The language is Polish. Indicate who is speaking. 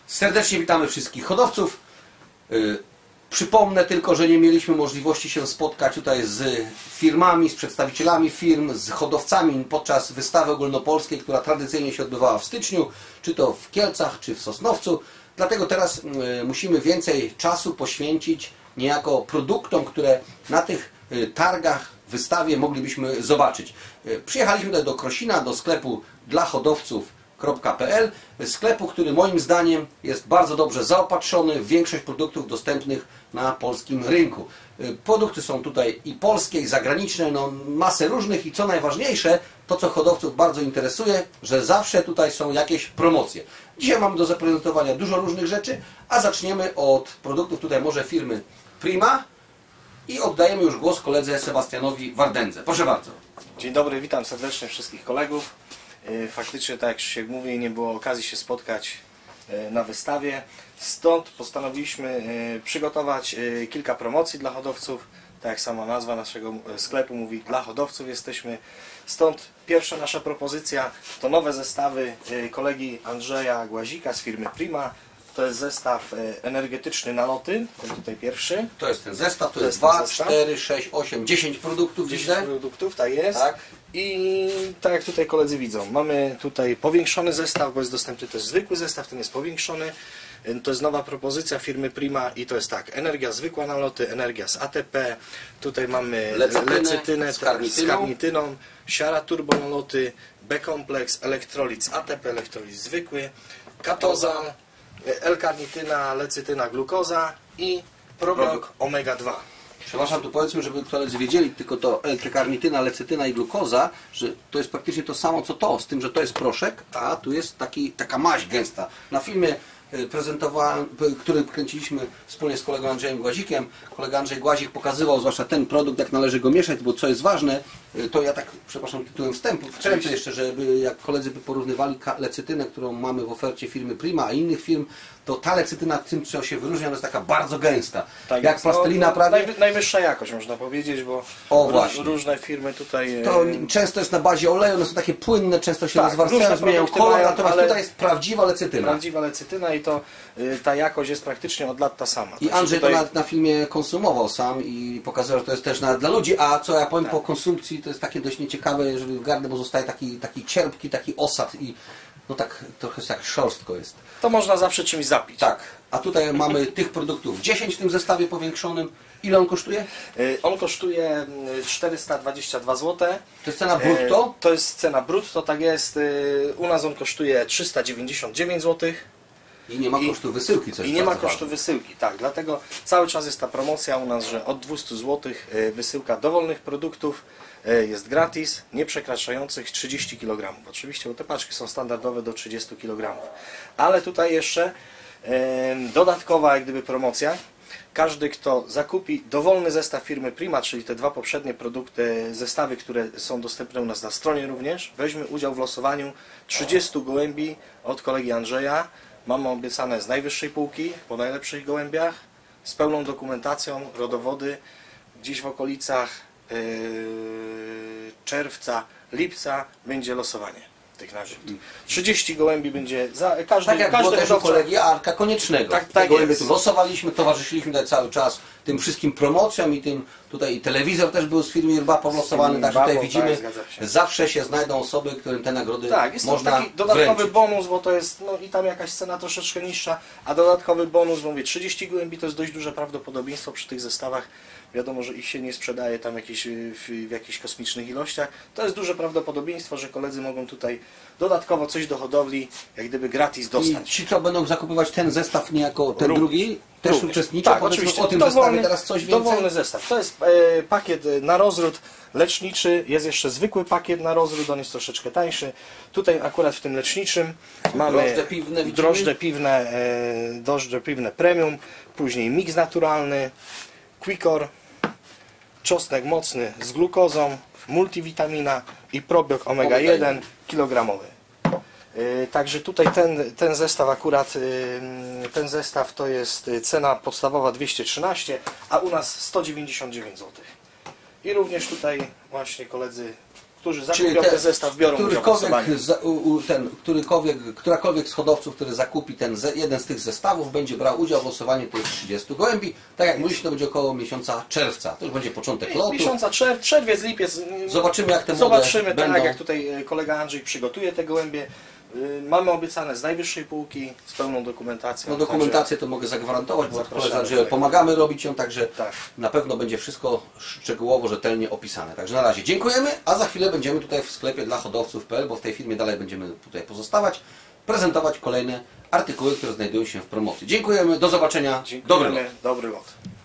Speaker 1: Serdecznie witamy wszystkich hodowców. Przypomnę tylko, że nie mieliśmy możliwości się spotkać tutaj z firmami, z przedstawicielami firm, z hodowcami podczas wystawy ogólnopolskiej, która tradycyjnie się odbywała w styczniu, czy to w Kielcach, czy w Sosnowcu. Dlatego teraz musimy więcej czasu poświęcić niejako produktom, które na tych targach, wystawie moglibyśmy zobaczyć. Przyjechaliśmy tutaj do Krosina, do sklepu dla hodowców.pl, sklepu, który moim zdaniem jest bardzo dobrze zaopatrzony w większość produktów dostępnych na polskim rynku. Produkty są tutaj i polskie, i zagraniczne, no masę różnych i co najważniejsze, to co hodowców bardzo interesuje, że zawsze tutaj są jakieś promocje. Dzisiaj mamy do zaprezentowania dużo różnych rzeczy, a zaczniemy od produktów tutaj może firmy Prima i oddajemy już głos koledze Sebastianowi Wardędze. Proszę bardzo.
Speaker 2: Dzień dobry, witam serdecznie wszystkich kolegów. Faktycznie, tak jak się mówi, nie było okazji się spotkać na wystawie. Stąd postanowiliśmy przygotować kilka promocji dla hodowców. Tak jak sama nazwa naszego sklepu mówi, dla hodowców jesteśmy. Stąd pierwsza nasza propozycja to nowe zestawy kolegi Andrzeja Głazika z firmy Prima. To jest zestaw energetyczny na loty, ten tutaj pierwszy.
Speaker 1: To jest ten zestaw, to jest 2, 4, 6, 8, 10 produktów.
Speaker 2: 10 produktów, tak jest. Tak. I tak jak tutaj koledzy widzą, mamy tutaj powiększony zestaw, bo jest dostępny też zwykły zestaw, ten jest powiększony. To jest nowa propozycja firmy Prima i to jest tak, energia zwykła na loty, energia z ATP, tutaj mamy lecytynę z karnityną, siara turbo na loty, B-kompleks, elektrolit z ATP, elektrolit zwykły, katozan, L-karnityna, lecytyna, glukoza i probiok omega-2.
Speaker 1: Przepraszam, tu powiedzmy, żeby koledzy wiedzieli, tylko to L-karnityna, lecytyna i glukoza, że to jest praktycznie to samo co to, z tym, że to jest proszek, a tu jest taka maź gęsta. Na filmie który kręciliśmy wspólnie z kolegą Andrzejem Głazikiem, kolega Andrzej Głazik pokazywał zwłaszcza ten produkt, jak należy go mieszać, bo co jest ważne, to ja tak, przepraszam, tytułem wstępu wtręcę jeszcze, żeby jak koledzy by porównywali lecytynę, którą mamy w ofercie firmy Prima, a innych firm, to ta lecytyna tym, co się wyróżnia, to jest taka bardzo gęsta.
Speaker 2: Tak,
Speaker 1: jak plastelina prawie.
Speaker 2: Najwyższa jakość, można powiedzieć, bo różne firmy tutaj...
Speaker 1: To często jest na bazie oleju, one są takie płynne, często się rozwarstwiają, zmieniają kolor, natomiast tutaj jest prawdziwa lecytyna.
Speaker 2: Prawdziwa lecytyna i to ta jakość jest praktycznie od lat ta sama.
Speaker 1: I Andrzej tutaj... to na filmie konsumował sam i pokazywał, że to jest też dla ludzi, a co ja powiem po konsumpcji, to jest takie dość nieciekawe, jeżeli w gardle, bo zostaje taki cierpki, taki osad i no tak trochę jak szorstko jest.
Speaker 2: To można zawsze czymś zapić.
Speaker 1: Tak, a tutaj mamy tych produktów 10 w tym zestawie powiększonym. Ile on kosztuje?
Speaker 2: On kosztuje 422 zł.
Speaker 1: To jest cena brutto?
Speaker 2: To jest cena brutto, tak jest. U nas on kosztuje 399 zł.
Speaker 1: I nie ma kosztu wysyłki.
Speaker 2: I nie ma kosztu wysyłki, tak. Dlatego cały czas jest ta promocja u nas, że od 200 zł wysyłka dowolnych produktów jest gratis, nie przekraczających 30 kg. Oczywiście, bo te paczki są standardowe do 30 kg. Ale tutaj jeszcze dodatkowa jak gdyby promocja. Każdy, kto zakupi dowolny zestaw firmy Prima, czyli te dwa poprzednie produkty, zestawy, które są dostępne u nas na stronie również, weźmie udział w losowaniu 30 gołębi od kolegi Andrzeja. Mamy obiecane z najwyższej półki, po najlepszych gołębiach, z pełną dokumentacją, rodowody, gdzieś w okolicach czerwca, lipca będzie losowanie tych nagród. 30 gołębi będzie za każdy.
Speaker 1: Tak jak było też u kolegi Arka Koniecznego. Tak gołębie tu losowaliśmy, towarzyszyliśmy tutaj cały czas tym wszystkim promocjom i tym tutaj i telewizor też był z firmy Irbapo losowany, tak tutaj widzimy, zawsze się znajdą osoby, którym te nagrody
Speaker 2: jest
Speaker 1: można
Speaker 2: taki dodatkowy
Speaker 1: wręczyć.
Speaker 2: bonus, bo to jest no i tam jakaś cena troszeczkę niższa, a dodatkowy bonus, bo mówię, 30 gołębi to jest dość duże prawdopodobieństwo przy tych zestawach. Wiadomo, że ich się nie sprzedaje tam w jakichś kosmicznych ilościach. To jest duże prawdopodobieństwo, że koledzy mogą tutaj dodatkowo coś do hodowli jak gdyby gratis dostać.
Speaker 1: I ci, co będą zakupywać ten zestaw niejako ten drugi, też uczestniczą?
Speaker 2: Tak, oczywiście.
Speaker 1: O tym zestawie teraz coś więcej?
Speaker 2: Dowolny zestaw. To jest pakiet na rozród leczniczy. Jest jeszcze zwykły pakiet na rozród, on jest troszeczkę tańszy. Tutaj akurat w tym leczniczym mamy drożdże piwne premium, później miks naturalny, Quicor, czosnek mocny z glukozą, multivitamina i probiok omega-1 kilogramowy. Także tutaj ten zestaw akurat, ten zestaw to jest cena podstawowa 213, a u nas 199 zł. I również tutaj właśnie koledzy którzy zakupią ten zestaw, biorą udział w losowaniu.
Speaker 1: Którakolwiek z hodowców, który zakupi jeden z tych zestawów, będzie brał udział w losowaniu tych 30 gołębi. Tak jak mówiliśmy, to będzie około miesiąca czerwca. To już będzie początek lotu.
Speaker 2: Miesiąca czerwiec, lipiec.
Speaker 1: Zobaczymy, jak te
Speaker 2: Zobaczymy,
Speaker 1: będą.
Speaker 2: tak jak tutaj kolega Andrzej przygotuje te gołębie. Mamy obiecane z najwyższej półki, z pełną dokumentacją.
Speaker 1: No dokumentację to mogę zagwarantować, bo
Speaker 2: Zapraszamy
Speaker 1: koledze Andrzeju
Speaker 2: tutaj.
Speaker 1: pomagamy robić ją, także
Speaker 2: Tak.
Speaker 1: na pewno będzie wszystko szczegółowo, rzetelnie opisane. Także na razie dziękujemy, a za chwilę będziemy tutaj w sklepie dla hodowców.pl, bo w tej firmie dalej będziemy tutaj pozostawać, prezentować kolejne artykuły, które znajdują się w promocji. Dziękujemy, do zobaczenia, dobry lot.
Speaker 2: Dobry lot.